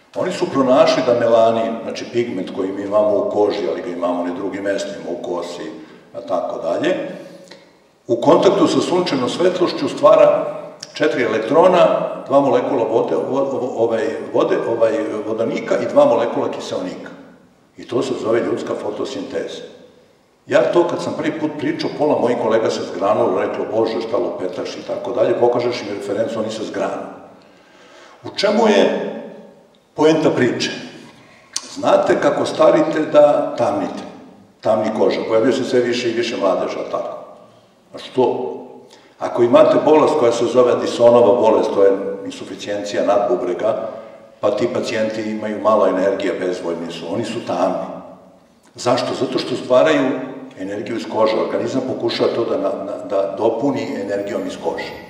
Oni su pronašli da melanin, znači pigment koji mi imamo u koži, ali ga imamo na drugim mestima, u kosi, a tako dalje, u kontaktu sa sunčevom svetlošću stvara 4 elektrona, 2 molekula vodonika i 2 molekula kiseonika. I to se zove ljudska fotosinteza. Ja to kad sam prvi put pričao, pola mojih kolega se zgranulo, reklo, Bože, šta lupetaš i tako dalje, pokažeš im referencu, oni se zgranu. U čemu je poenta priče? Znate kako starite da tamnite, tamni koža, pojavljaju se sve više i više mladeža, tako. A što? Ako imate bolest koja se zove Addisonova bolest, to je insuficijencija nadbubrega, pa ti pacijenti imaju malo energije, bezvoljni su, oni su tamni. Zašto? Zato što stvaraju energiju iz kože. Organizam pokušava to da dopuni energijom iz kože.